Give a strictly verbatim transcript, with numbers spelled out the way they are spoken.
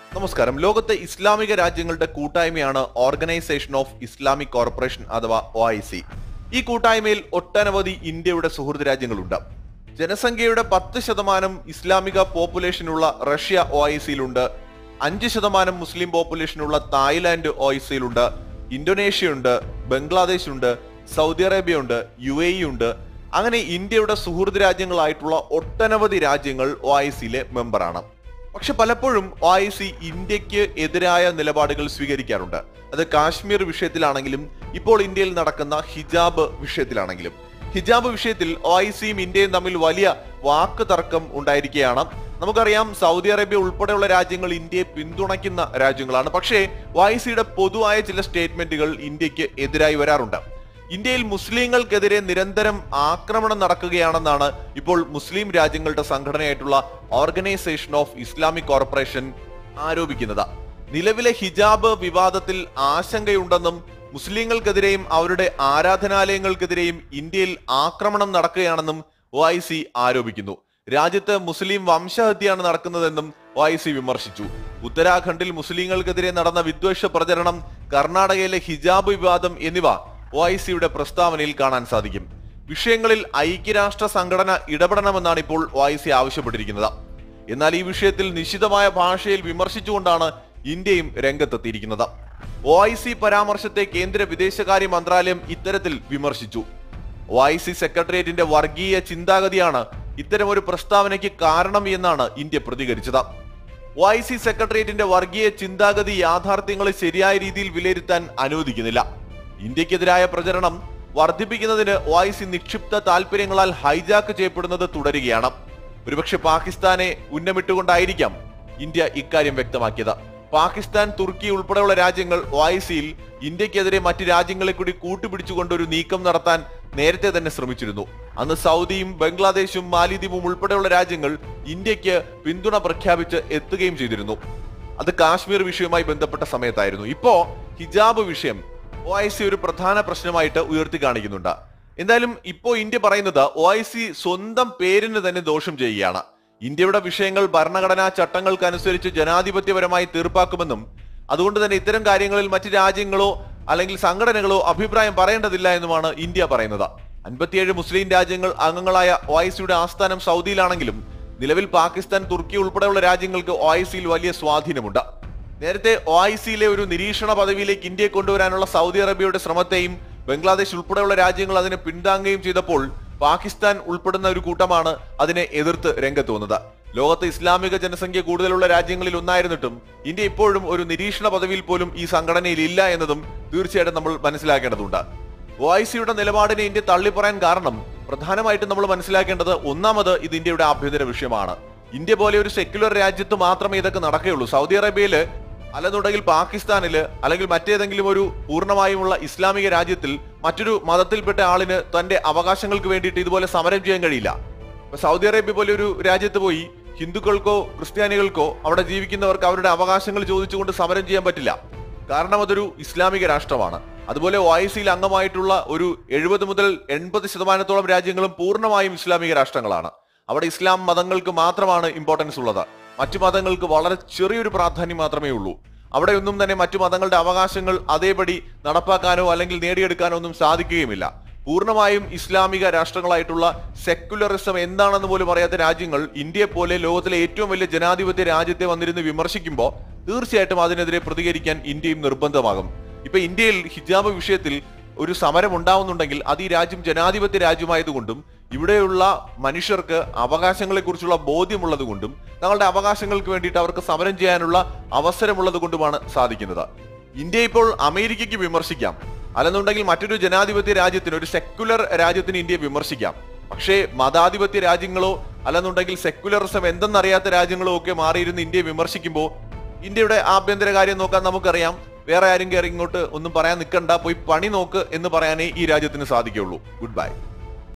നമസ്കാരം. ലോകത്തെ ഇസ്ലാമിക രാജ്യങ്ങളുടെ കൂട്ടായ്മയാണ് ഓർഗനൈസേഷൻ ഓഫ് ഇസ്ലാമിക് കോർപ്പറേഷൻ അഥവാ ഒ ഐ സി. ഈ കൂട്ടായ്മയിൽ ഒട്ടനവധി ഇന്ത്യയുടെ സുഹൃത്ത് രാജ്യങ്ങളുണ്ട്. ജനസംഖ്യയുടെ പത്ത് ശതമാനം ഇസ്ലാമിക പോപ്പുലേഷനുള്ള റഷ്യ ഒ ഐ സിയിലുണ്ട്. അഞ്ച് ശതമാനം മുസ്ലിം പോപ്പുലേഷനുള്ള തായ്ലാന്റ് ഒ ഐ സിയിലുണ്ട്. ഇന്തോനേഷ്യ ഉണ്ട്, ബംഗ്ലാദേശ് ഉണ്ട്, സൗദി അറേബ്യ ഉണ്ട്, യു എ ഇ ഉണ്ട്. അങ്ങനെ ഇന്ത്യയുടെ സുഹൃത്ത് രാജ്യങ്ങളായിട്ടുള്ള ഒട്ടനവധി രാജ്യങ്ങൾ ഒ ഐ സിയിലെ മെമ്പറാണ്. പക്ഷെ പലപ്പോഴും ഒ ഐ സി ഇന്ത്യക്ക് എതിരായ നിലപാടുകൾ സ്വീകരിക്കാറുണ്ട്. അത് കാശ്മീർ വിഷയത്തിലാണെങ്കിലും ഇപ്പോൾ ഇന്ത്യയിൽ നടക്കുന്ന ഹിജാബ് വിഷയത്തിലാണെങ്കിലും. ഹിജാബ് വിഷയത്തിൽ ഒ ഐ സിയും ഇന്ത്യയും തമ്മിൽ വലിയ വാക്ക് തർക്കം ഉണ്ടായിരിക്കുകയാണ്. നമുക്കറിയാം, സൗദി അറേബ്യ ഉൾപ്പെടെയുള്ള രാജ്യങ്ങൾ ഇന്ത്യയെ പിന്തുണയ്ക്കുന്ന രാജ്യങ്ങളാണ്. പക്ഷേ ഒ ഐ സിയുടെ പൊതുവായ ചില സ്റ്റേറ്റ്മെന്റുകൾ ഇന്ത്യക്ക് എതിരായി വരാറുണ്ട്. ഇന്ത്യയിൽ മുസ്ലിങ്ങൾക്കെതിരെ നിരന്തരം ആക്രമണം നടക്കുകയാണെന്നാണ് ഇപ്പോൾ മുസ്ലിം രാജ്യങ്ങളുടെ സംഘടനയായിട്ടുള്ള ഓർഗനൈസേഷൻ ഓഫ് ഇസ്ലാമിക് കോർപ്പറേഷൻ ആരോപിക്കുന്നത്. നിലവിലെ ഹിജാബ് വിവാദത്തിൽ ആശങ്കയുണ്ടെന്നും മുസ്ലിങ്ങൾക്കെതിരെയും അവരുടെ ആരാധനാലയങ്ങൾക്കെതിരെയും ഇന്ത്യയിൽ ആക്രമണം നടക്കുകയാണെന്നും ഒ ഐ സി ആരോപിക്കുന്നു. രാജ്യത്ത് മുസ്ലിം വംശഹത്യയാണ് നടക്കുന്നതെന്നും ഒ ഐ സി വിമർശിച്ചു. ഉത്തരാഖണ്ഡിൽ മുസ്ലിങ്ങൾക്കെതിരെ നടന്ന വിദ്വേഷ പ്രചരണം, കർണാടകയിലെ ഹിജാബ് വിവാദം എന്നിവ ഒ ഐ സിയുടെ പ്രസ്താവനയിൽ കാണാൻ സാധിക്കും. വിഷയങ്ങളിൽ ഐക്യരാഷ്ട്ര സംഘടന ഇടപെടണമെന്നാണ് ഇപ്പോൾ ഒ ഐ സി ആവശ്യപ്പെട്ടിരിക്കുന്നത്. എന്നാൽ ഈ വിഷയത്തിൽ നിശിതമായ ഭാഷയിൽ വിമർശിച്ചുകൊണ്ടാണ് ഇന്ത്യയും രംഗത്തെത്തിയിരിക്കുന്നത്. ഒ ഐ സി പരാമർശത്തെ കേന്ദ്ര വിദേശകാര്യ മന്ത്രാലയം ഇത്തരത്തിൽ വിമർശിച്ചു. ഒ ഐ സി സെക്രട്ടേറിയറ്റിന്റെ വർഗീയ ചിന്താഗതിയാണ് ഇത്തരമൊരു പ്രസ്താവനയ്ക്ക് കാരണം എന്നാണ് ഇന്ത്യ പ്രതികരിച്ചത്. ഒ ഐ സി സെക്രട്ടേറിയറ്റിന്റെ വർഗീയ ചിന്താഗതി യാഥാർത്ഥ്യങ്ങളെ ശരിയായ രീതിയിൽ വിലയിരുത്താൻ അനുവദിക്കുന്നില്ല. ഇന്ത്യക്കെതിരായ പ്രചരണം വർദ്ധിപ്പിക്കുന്നതിന് ഒ ഐ സി നിക്ഷിപ്ത താല്പര്യങ്ങളാൽ ഹൈജാക്ക് ചെയ്യപ്പെടുന്നത് തുടരുകയാണ്. ഒരുപക്ഷെ പാകിസ്ഥാനെ ഉന്നമിട്ടുകൊണ്ടായിരിക്കാം ഇന്ത്യ ഇക്കാര്യം വ്യക്തമാക്കിയത്. പാകിസ്ഥാൻ, തുർക്കി ഉൾപ്പെടെയുള്ള രാജ്യങ്ങൾ ഒ ഐ സിയിൽ ഇന്ത്യക്കെതിരെ മറ്റ് രാജ്യങ്ങളെ കൂടി കൂട്ടുപിടിച്ചുകൊണ്ട് ഒരു നീക്കം നടത്താൻ നേരത്തെ തന്നെ ശ്രമിച്ചിരുന്നു. അന്ന് സൗദിയും ബംഗ്ലാദേശും മാലിദ്വീപും ഉൾപ്പെടെയുള്ള രാജ്യങ്ങൾ ഇന്ത്യക്ക് പിന്തുണ പ്രഖ്യാപിച്ച് എത്തുകയും ചെയ്തിരുന്നു. അത് കാശ്മീർ വിഷയവുമായി ബന്ധപ്പെട്ട സമയത്തായിരുന്നു. ഇപ്പോ ഹിജാബ് വിഷയം ഒ ഐ സി ഒരു പ്രധാന പ്രശ്നമായിട്ട് ഉയർത്തി കാണിക്കുന്നുണ്ട്. എന്തായാലും ഇപ്പോ ഇന്ത്യ പറയുന്നത് ഒ ഐ സി സ്വന്തം പേരിന് തന്നെ ദോഷം ചെയ്യുകയാണ്. ഇന്ത്യയുടെ വിഷയങ്ങൾ ഭരണഘടനാ ചട്ടങ്ങൾക്കനുസരിച്ച് ജനാധിപത്യപരമായി തീർപ്പാക്കുമെന്നും അതുകൊണ്ട് തന്നെ ഇത്തരം കാര്യങ്ങളിൽ മറ്റ് രാജ്യങ്ങളോ അല്ലെങ്കിൽ സംഘടനകളോ അഭിപ്രായം പറയേണ്ടതില്ല എന്നുമാണ് ഇന്ത്യ പറയുന്നത്. അൻപത്തിയേഴ് മുസ്ലിം രാജ്യങ്ങൾ അംഗങ്ങളായ ഒ ഐ സിയുടെ ആസ്ഥാനം സൗദിയിലാണെങ്കിലും നിലവിൽ പാകിസ്ഥാൻ, തുർക്കി ഉൾപ്പെടെയുള്ള രാജ്യങ്ങൾക്ക് ഒ ഐ സിയിൽ വലിയ സ്വാധീനമുണ്ട്. നേരത്തെ ഒ ഐ സിയിലെ ഒരു നിരീക്ഷണ പദവിയിലേക്ക് ഇന്ത്യയെ കൊണ്ടുവരാനുള്ള സൗദി അറേബ്യയുടെ ശ്രമത്തെയും ബംഗ്ലാദേശ് ഉൾപ്പെടെയുള്ള രാജ്യങ്ങൾ അതിനെ പിന്താങ്ങുകയും ചെയ്തപ്പോൾ പാകിസ്ഥാൻ ഉൾപ്പെടുന്ന ഒരു കൂട്ടമാണ് അതിനെ എതിർത്ത് രംഗത്ത് വന്നത്. ലോകത്ത് ഇസ്ലാമിക ജനസംഖ്യ കൂടുതലുള്ള രാജ്യങ്ങളിൽ ഒന്നായിരുന്നിട്ടും ഇന്ത്യ ഇപ്പോഴും ഒരു നിരീക്ഷണ പദവിയിൽ പോലും ഈ സംഘടനയിൽ ഇല്ല എന്നതും തീർച്ചയായിട്ടും നമ്മൾ മനസ്സിലാക്കേണ്ടതുണ്ട്. ഒ ഐ സിയുടെ നിലപാടിനെ ഇന്ത്യ തള്ളിപ്പറയാൻ കാരണം പ്രധാനമായിട്ടും നമ്മൾ മനസ്സിലാക്കേണ്ടത്, ഒന്നാമത് ഇത് ഇന്ത്യയുടെ ആഭ്യന്തര വിഷയമാണ്. ഇന്ത്യ പോലെ ഒരു സെക്യുലർ രാജ്യത്ത് മാത്രമേ ഇതൊക്കെ നടക്കുകയുള്ളൂ. സൗദി അറേബ്യയില് അല്ലെന്നുണ്ടെങ്കിൽ പാകിസ്ഥാനില് അല്ലെങ്കിൽ മറ്റേതെങ്കിലും ഒരു പൂർണ്ണമായുമുള്ള ഇസ്ലാമിക രാജ്യത്തിൽ മറ്റൊരു മതത്തിൽപ്പെട്ട ആളിന് തന്റെ അവകാശങ്ങൾക്ക് വേണ്ടിയിട്ട് ഇതുപോലെ സമരം ചെയ്യാൻ കഴിയില്ല. ഇപ്പൊ സൗദി അറേബ്യ പോലെ ഒരു രാജ്യത്ത് പോയി ഹിന്ദുക്കൾക്കോ ക്രിസ്ത്യാനികൾക്കോ അവിടെ ജീവിക്കുന്നവർക്ക് അവരുടെ അവകാശങ്ങൾ ചോദിച്ചുകൊണ്ട് സമരം ചെയ്യാൻ പറ്റില്ല. കാരണം അതൊരു ഇസ്ലാമിക രാഷ്ട്രമാണ്. അതുപോലെ ഒ ഐ സിയിൽ അംഗമായിട്ടുള്ള ഒരു എഴുപത് മുതൽ എൺപത് ശതമാനത്തോളം രാജ്യങ്ങളും പൂർണ്ണമായും ഇസ്ലാമിക രാഷ്ട്രങ്ങളാണ്. അവിടെ ഇസ്ലാം മതങ്ങൾക്ക് മാത്രമാണ് ഇമ്പോർട്ടൻസ് ഉള്ളത്. മറ്റു മതങ്ങൾക്ക് വളരെ ചെറിയൊരു പ്രാധാന്യം മാത്രമേ ഉള്ളൂ. അവിടെ ഒന്നും തന്നെ മറ്റു മതങ്ങളുടെ അവകാശങ്ങൾ അതേപടി നടപ്പാക്കാനോ അല്ലെങ്കിൽ നേടിയെടുക്കാനോ ഒന്നും സാധിക്കുകയുമില്ല. പൂർണ്ണമായും ഇസ്ലാമിക രാഷ്ട്രങ്ങളായിട്ടുള്ള സെക്യുലറിസം എന്താണെന്ന് പോലും അറിയാത്ത രാജ്യങ്ങൾ ഇന്ത്യയെ പോലെ ലോകത്തിലെ ഏറ്റവും വലിയ ജനാധിപത്യ രാജ്യത്തെ വന്നിരുന്ന് വിമർശിക്കുമ്പോൾ തീർച്ചയായിട്ടും അതിനെതിരെ പ്രതികരിക്കാൻ ഇന്ത്യയും നിർബന്ധമാകും. ഇപ്പൊ ഇന്ത്യയിൽ ഹിജാബ് വിഷയത്തിൽ ഒരു സമരം ഉണ്ടാവുന്നുണ്ടെങ്കിൽ അത് ഈ രാജ്യം ജനാധിപത്യ രാജ്യമായതുകൊണ്ടും ഇവിടെയുള്ള മനുഷ്യർക്ക് അവകാശങ്ങളെ കുറിച്ചുള്ള ബോധ്യമുള്ളത് കൊണ്ടും തങ്ങളുടെ അവകാശങ്ങൾക്ക് വേണ്ടിയിട്ട് അവർക്ക് സമരം ചെയ്യാനുള്ള അവസരമുള്ളത് കൊണ്ടുമാണ് സാധിക്കുന്നത്. ഇന്ത്യ ഇപ്പോൾ അമേരിക്കയ്ക്ക് വിമർശിക്കാം, അല്ലെന്നുണ്ടെങ്കിൽ മറ്റൊരു ജനാധിപത്യ രാജ്യത്തിന്, ഒരു സെക്യുലർ രാജ്യത്തിന് ഇന്ത്യയെ വിമർശിക്കാം. പക്ഷേ മതാധിപത്യ രാജ്യങ്ങളോ അല്ലെന്നുണ്ടെങ്കിൽ സെക്യുലറിസം എന്തെന്നറിയാത്ത രാജ്യങ്ങളോ ഒക്കെ മാറിയിരുന്ന് ഇന്ത്യയെ വിമർശിക്കുമ്പോൾ ഇന്ത്യയുടെ ആഭ്യന്തര കാര്യം നോക്കാൻ നമുക്കറിയാം. വേറെ ആരും കയറി ഇങ്ങോട്ട് ഒന്നും പറയാൻ നിൽക്കണ്ട, പോയി പണി നോക്ക് എന്ന് പറയാനേ ഈ രാജ്യത്തിന് സാധിക്കുകയുള്ളൂ. Good bye.